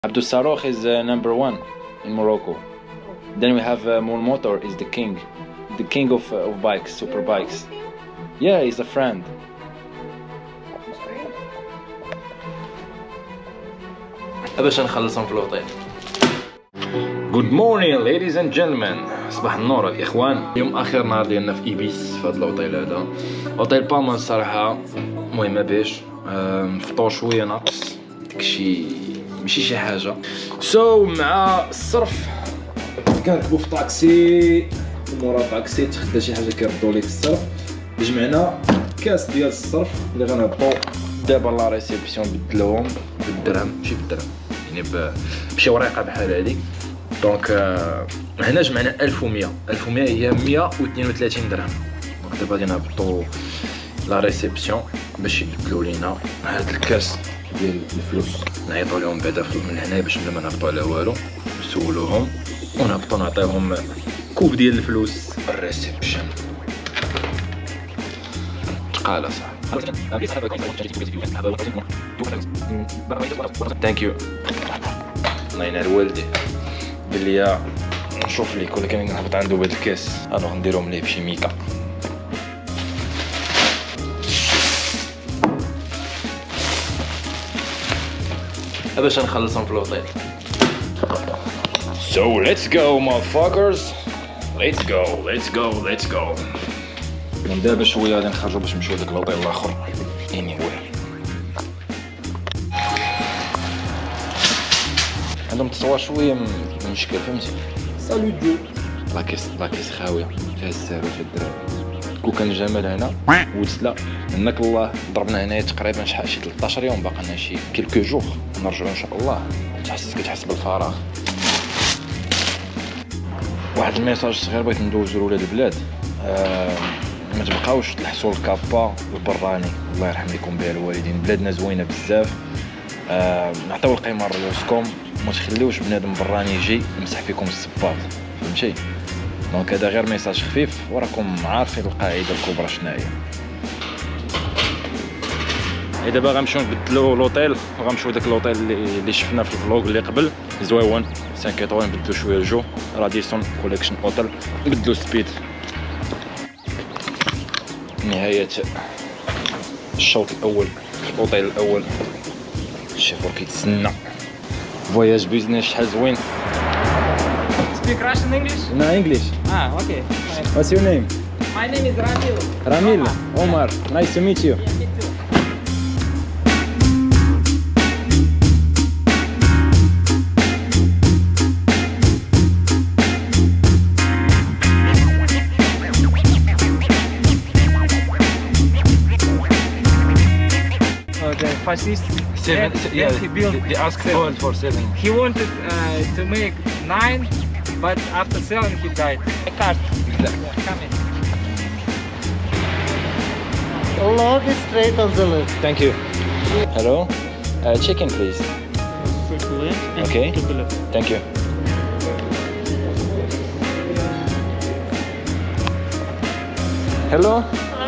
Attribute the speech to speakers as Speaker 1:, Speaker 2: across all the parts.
Speaker 1: Abdul Sarouk is number one in Morocco. Then we have Moon Motor is the king of bikes, super bikes. Yeah, he's a friend. باش نخلصهم في الوطيل. Good morning ladies and gentlemen. صباح النور الاخوان. اليوم اخر نهار ديالنا في ايبيس في هذا الوطيل هذا. اوطيل بامان الصراحه مهمه باش نفطور شويه ناقص داكشي ماشي شي حاجه. مع الصرف كنركبو في طاكسي ومورا طاكسي تخدا شي حاجه كيردوا ليك الصرف. جمعنا كاس ديال الصرف اللي غنهبطو دابا لا ريسيبسيون بدلوهم بالدرهم ماشي بالدرهم يعني بشي وريقه بحال هادي. دونك هنا جمعنا 1100 هي 132 درهم. دونك دابا غادي نهبطو لا ريسيبسيون باش يبدلوا لينا هاد الكاس ديال الفلوس. نعيطوا لهم بعدا من هنا باش ما نهبطوا على والو، نسولوهم ونهبطوا نعطيهم كوب ديال الفلوس الريسيبشن. تقاله صح. ثانك يو. الله ينال والدي قال لي نشوف ليك ولكن نهبط عنده بهاد الكاس. الوغ نديرهم ليه بشي ميكا. باش نخلصهم في الوطيل. So let's go motherfuckers. Let's go. من دابا شويه غادي نخرجوا باش نمشيو لداك الوطيل الاخر. anyway عندهم تصوير شويه من شكل فهمتي. سالو جو لاكيس خاويه فيها الزهر وفيها الدراري. كون كان جمال هنا وتسلا منك الله. ضربنا هنايا تقريبا شحال شي 13 يوم باقي لنا شي كيلكو جور نرجعوا ان شاء الله. كتحس بالفراغ. واحد الميساج صغير بغيت ندوزو لولاد البلاد. ما تبقاوش تلحسوا الكابا البراني الله يرحم لكم بها الوالدين. بلادنا زوينه بزاف. نعطيو القيمه لروسكم ما تخليوش بنادم براني يجي يمسح فيكم الصباط فهمتي. دونك هذا غير ميساج خفيف وراكم عارفين القاعده الكبرى شناهي. دابا غنمشيو نبدلو لوطيل وغنمشيو داك اللوطيل اللي شفنا في الفلوق اللي قبل زويون 5 ايطوال. نبدلو شويه الجو راديسون كوليكشن اوتيل نبدلو سبيد. نهايه الشوط الاول في الاوتيل الاول. الشيفور كيتسنى. فواياج بيزنس شحال زوين.
Speaker 2: Speak Russian, English?
Speaker 1: No, English.
Speaker 2: Okay.
Speaker 1: What's your name?
Speaker 2: My name is Ramil.
Speaker 1: Ramil. Omar. Nice to meet you.
Speaker 2: Yeah, me too. The fascist. He built.
Speaker 1: They asked for 7.
Speaker 2: He wanted to make 9, but after 7 he died. A card.
Speaker 1: Exactly.
Speaker 2: Coming.
Speaker 3: Log is straight on the left.
Speaker 1: Thank you. Hello. Chicken, please. Okay. Thank you. Hello.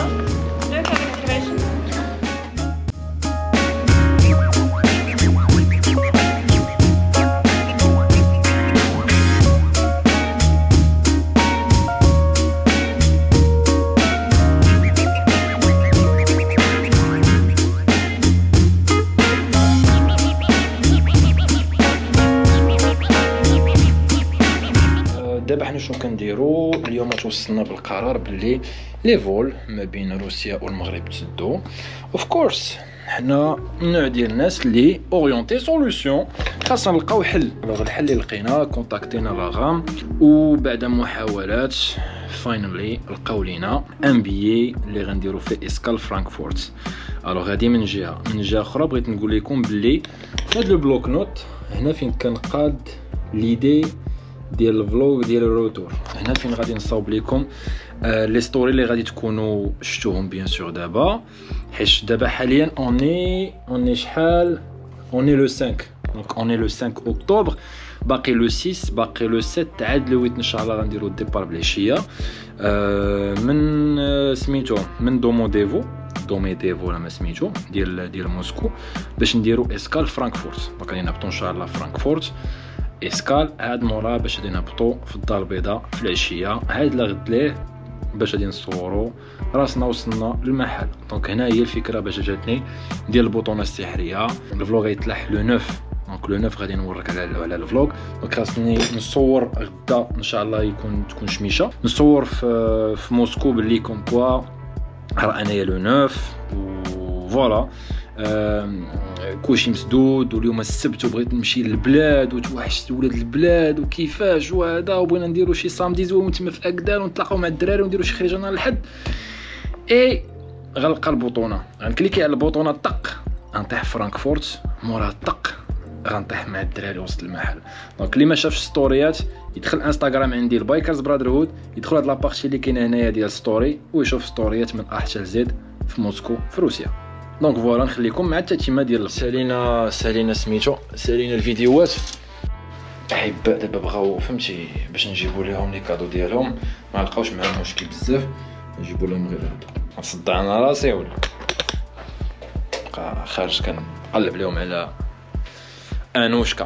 Speaker 1: دابا حنا شنو كنديرو اليوم؟ توصلنا بالقرار باللي لي فول ما بين روسيا والمغرب تسدو. اوف كورس حنا النوع ديال الناس اللي اورينتي سوليوشن خاصنا نلقاو حل. الحل اللي لقينا كونتاكتينا لاغام وبعد محاولات فاينالي لقاو لينا ان بي اللي غنديرو في اسكال فرانكفورت. غادي من جهه اخرى بغيت نقول لكم باللي هاد لو بلوك نوت هنا فين كنقاد ليدي ديال الفلوغ ديال الروتور. هنا فين غادي نصاوب لكم لي ستوري اللي غادي تكونوا شفتوهم بيان سور دابا، حيت دابا حاليا اوني شحال اوني لو 5 دونك اوني لو 5 اكتوبر. باقي لو 6 باقي لو 7 عاد لو 8 ان شاء الله غنديروا الديبار بالعشيه من سميتو من دوموديفو دوميديف ولا ما سميتو ديال موسكو باش نديرو اسكال فرانكفورت. دونك غادي نهبطو ان شاء الله فرانكفورت اسكال، عاد مورا باش غادي نهبطو في الدار البيضاء في العشيه، عاد لغد ليه باش غادي نصورو راسنا وصلنا للمحل. دونك هنا هي الفكره باش جاتني ديال البطونه السحريه. الفلوغ غيتلاح لو 9، دونك لو 9 غادي نوريك على الفلوغ. دونك خاصني نصور غدا ان شاء الله تكون شميشه، نصور في موسكو باللي كوم كوا راه انايا لو 9 وفوالا. كلشي مسدود، واليوم السبت وبغيت نمشي للبلاد وتوحشت ولاد البلاد وكيفاش وهذا، وبغينا نديرو شي سامدي زوين تما في اكدال ونتلاقاو مع الدراري ونديرو شي خريجه نهار الحد. اي غنلقى البطونه، غنكليكي على البطونه طق غنطيح فرانكفورت، مورا طق غنطيح مع الدراري وسط المحل. دونك اللي ما شافش ستوريات يدخل انستغرام عندي البايكرز برادرهود، يدخل هاد لابارتي اللي كاينه هنايا ديال ستوري ويشوف ستوريات من ا حتى لزد في موسكو في روسيا. دونك فوالا نخليكم مع التتمه ديال سالينا سميتو سالينا الفيديوهات. احباء دابا بغاو فهمتي باش نجيبو ليهم لي كادو ديالهم، ما لقاوش معاهم مشكل بزاف، نجيبو لهم غير هذا. نصدع انا راسي ولا خارج كنقلب لهم على انوشكا.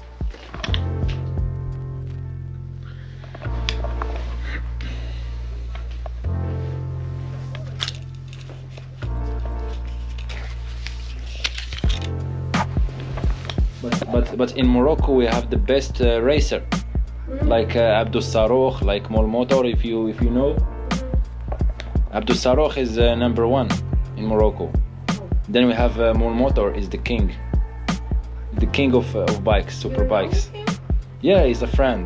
Speaker 1: But in Morocco we have the best racer, like Abdou Sarouk, like Mol Motor. If you know, Abdou Sarouk is number 1 in Morocco. Then we have Mol Motor is the king of bikes, super bikes. Yeah, he's a friend.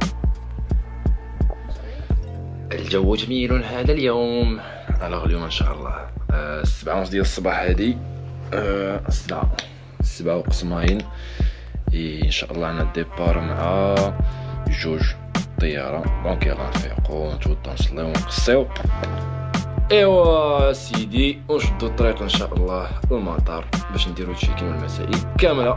Speaker 1: الجو جميل هذا اليوم. اليوم ان شاء الله 7:30 ديال الصباح هادي، 7 وقسماين ان شاء الله. عنا الديبار مع 2 طياره. دونك يلا نفيقو نتوضاو نصليو ونقصيو، ايوا سيدي، ونشدو الطريق ان شاء الله للمطار باش نديرو تشيكين والمسائل كامله.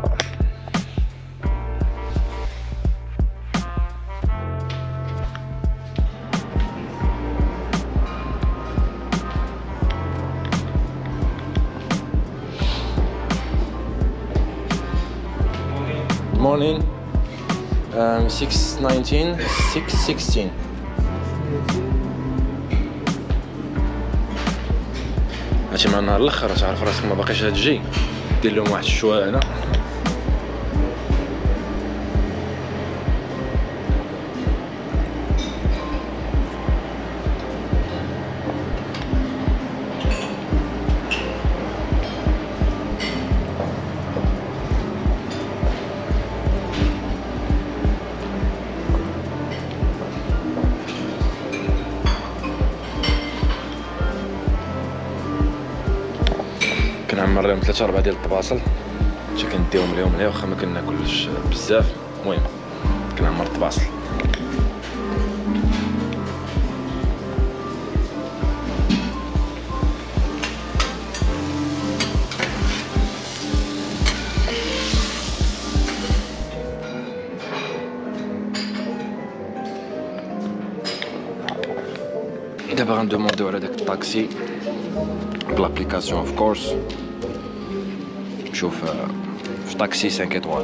Speaker 1: Morning. 6:19 6:16. هادشي مع النهار الاخر، تعرف راسك ما باقيش هتجي، دير لهم واحد الشويه هنا. كنعمر لهم 3-4 ديال الطباصل، حتى كنديهم لهم هنا واخا ما كناكلش بزاف. المهم كنعمر الطباصل. دابا غندومونديو على داك الطاكسي بلابليكاسيون اوف كورس. نشوف في طاكسي 5 ايطوال.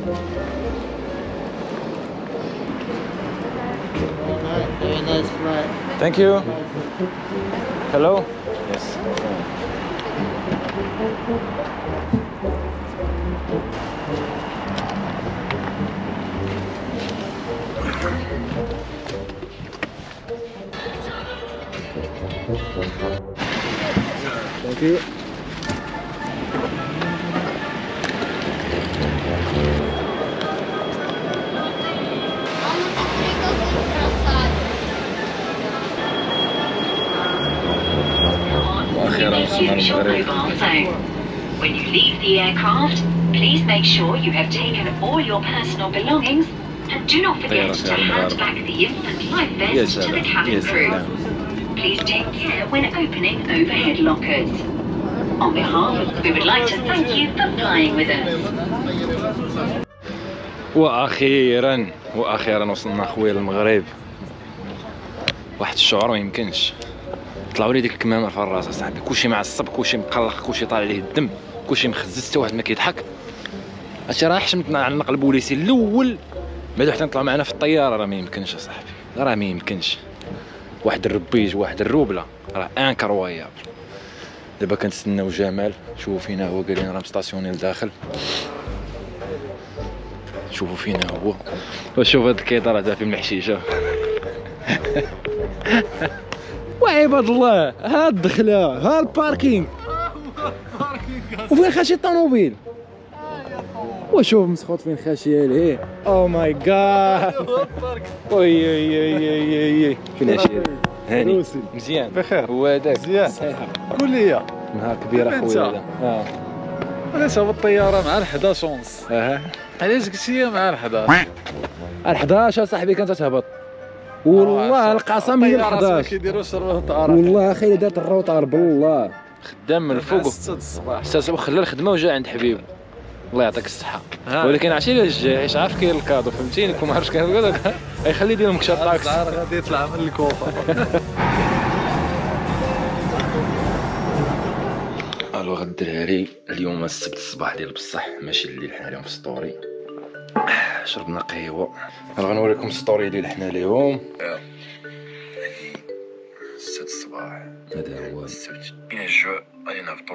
Speaker 3: Very nice flight.
Speaker 1: Thank you. Hello. Yes. Thank you.
Speaker 4: Use your mobile phone. When you leave the aircraft, please make sure you have taken all your personal belongings and do not forget to hand back the infant life vest to the cabin crew. Please take care when opening overhead lockers. On behalf of, we would like to thank you for flying with us.
Speaker 1: واخيرا وصلنا خويا للمغرب. واحد الشعور ما يمكنش. طلعوا لي ديك الكمامه في الراس اصاحبي، كلشي معصب، كلشي مقلق، كلشي طالع عليه الدم، كلشي مخزز، حتى واحد ما كيضحك. هادشي راه حشمت نعلق البوليسي الاول، بعدا حتى نطلعوا معنا في الطياره، راه ما يمكنش اصاحبي، راه ما يمكنش. واحد الربيج واحد الروبله راه انكرويابل. دابا كنتسناو جمال، شوفوا فينا هو، قال لنا راه مستاسيوني لداخل. شوفوا فينا هو، وشوف هاد الكيطه راه في المحشيشه. وعباد الله، ها الدخله، ها الباركينغ، وفين خاشي الطوموبيل، وشوف مسخوط فين خاشيه ليه. او ماي جاد، وي وي وي وي، فين عشيري هاني مزيان
Speaker 2: بخير.
Speaker 1: هو هذاك
Speaker 2: مزيان.
Speaker 1: صحيح.
Speaker 2: قول لي
Speaker 1: نهار كبير اخويا هذا.
Speaker 2: انا صاب الطياره مع ال11 ونص، علاش قلتي مع ال11؟
Speaker 1: ال11 صاحبي كانت تهبط، والله القسم هي ال11
Speaker 2: ما كيديروش الروطار،
Speaker 1: والله اخي دارت الروطار بالله. خدام من الفوق
Speaker 2: 6 الصباح،
Speaker 1: خلى الخدمه وجا عند حبيب، الله يعطيك الصحه. ولكن عرفتي علاش جا؟ حيت عارف كاين الكادو، فهمتيني، كون ما عرفتش كاين الكادو غيخلي يدير لك شاط طاكس.
Speaker 2: غادي يطلع من الكوفه.
Speaker 1: الو غديرها اليوم السبت الصباح ديال بصح، ماشي الليل. حنا اليوم في ستوري شربنا قهوه، غنوريكم ستوري ديال حنا اليوم. السبت الصباح، هذا هو السبت، كاين الجوع، غادي نهبطو.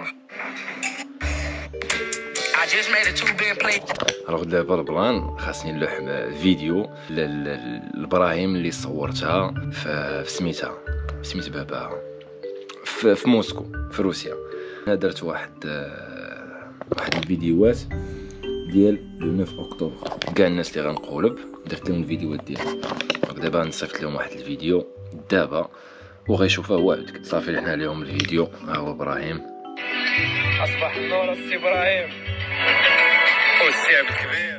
Speaker 1: الوغ دابا البلان خاصني نلوح فيديو لابراهيم اللي صورتها في سميتها سميت باباها في موسكو في روسيا. انا درت واحد الفيديوهات ديال 9 اكتوبر، كاع الناس اللي غنقولب درت لهم الفيديوهات ديالهم. دابا نصيفط لهم واحد الفيديو دابا وغيشوفوه هو. صافي حنا اليوم الفيديو. ها هو ابراهيم.
Speaker 2: اصبح النور السي ابراهيم والسي عبد الكبير.